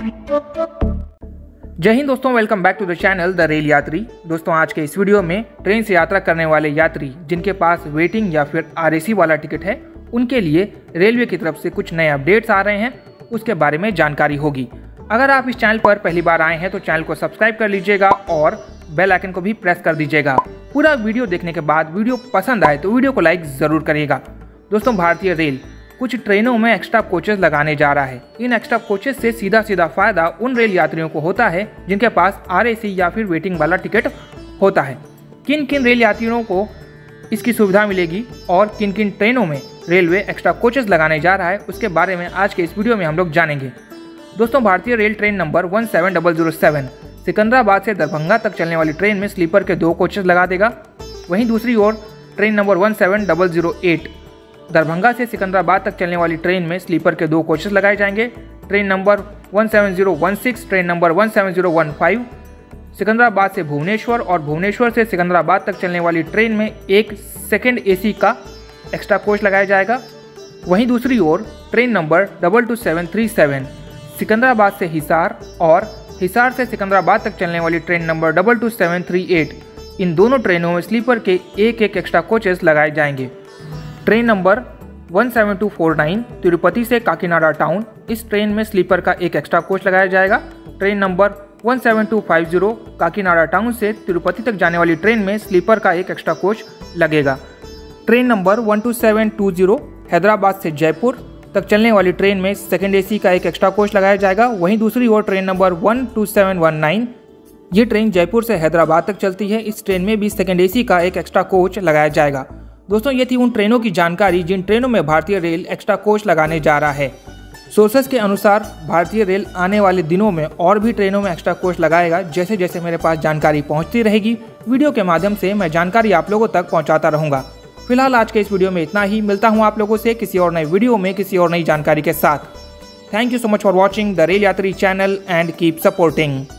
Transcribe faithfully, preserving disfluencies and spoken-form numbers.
जय हिंद दोस्तों, welcome back to the channel the Rail Yatri. दोस्तों आज के इस वीडियो में ट्रेन से यात्रा करने वाले यात्री जिनके पास वेटिंग या फिर आरएसी वाला टिकट है उनके लिए रेलवे की तरफ से कुछ नए अपडेट्स आ रहे हैं, उसके बारे में जानकारी होगी। अगर आप इस चैनल पर पहली बार आए हैं तो चैनल को सब्सक्राइब कर लीजिएगा और बेल आइकन को भी प्रेस कर दीजिएगा। पूरा वीडियो देखने के बाद वीडियो पसंद आए तो वीडियो को लाइक ज़रूर करिएगा। दोस्तों भारतीय रेल कुछ ट्रेनों में एक्स्ट्रा कोचेस लगाने जा रहा है। इन एक्स्ट्रा कोचेस से सीधा सीधा फायदा उन रेल यात्रियों को होता है जिनके पास आरएसी या फिर वेटिंग वाला टिकट होता है। किन किन रेल यात्रियों को इसकी सुविधा मिलेगी और किन किन ट्रेनों में रेलवे एक्स्ट्रा कोचेस लगाने जा रहा है उसके बारे में आज के इस वीडियो में हम लोग जानेंगे। दोस्तों भारतीय rail train number one seven double zero seven Secunderabad से दरभंगा तक चलने वाली ट्रेन में स्लीपर के दो कोचेस लगा देगा। वहीं दूसरी ओर train number one seven double zero eight Darbhanga से सिकंदराबाद तक चलने वाली ट्रेन में स्लीपर के दो कोचेस लगाए जाएंगे। Train number one seven zero one six, train number one seven zero one five Secunderabad से भुवनेश्वर और भुवनेश्वर से सिकंदराबाद तक चलने वाली ट्रेन में एक सेकंड एसी का एक्स्ट्रा कोच लगाया जाएगा। वहीं दूसरी ओर train number double two seven three seven Secunderabad से हिसार और हिसार से सिकंदराबाद तक चलने वाली train number double two seven three eight, इन दोनों ट्रेनों में स्लीपर के एक एक एक्स्ट्रा कोचेस लगाए जाएंगे। Train number one seven two four nine Tirupati से काकीनाडा टाउन, इस ट्रेन में स्लीपर का एक एक्स्ट्रा कोच लगाया जाएगा। Train number one seven two five zero Kakinada town से तिरुपति तक जाने वाली ट्रेन में स्लीपर का एक एक्स्ट्रा कोच लगेगा। Train number one two seven two zero Hyderabad से जयपुर तक चलने वाली ट्रेन में सेकेंड एसी का एक एक्स्ट्रा कोच लगाया जाएगा। वहीं दूसरी ओर train number one two seven one nine, ये ट्रेन जयपुर से हैदराबाद तक चलती है, इस ट्रेन में भी सेकेंड एसी का एक एक्स्ट्रा कोच लगाया जाएगा। दोस्तों ये थी उन ट्रेनों की जानकारी जिन ट्रेनों में भारतीय रेल एक्स्ट्रा कोच लगाने जा रहा है। सोर्सेस के अनुसार भारतीय रेल आने वाले दिनों में और भी ट्रेनों में एक्स्ट्रा कोच लगाएगा। जैसे जैसे मेरे पास जानकारी पहुंचती रहेगी वीडियो के माध्यम से मैं जानकारी आप लोगों तक पहुंचाता रहूंगा। फिलहाल आज के इस वीडियो में इतना ही। मिलता हूं आप लोगों से किसी और नए वीडियो में किसी और नई जानकारी के साथ। Thank you so much for watching the Rail Yatri channel and keep supporting.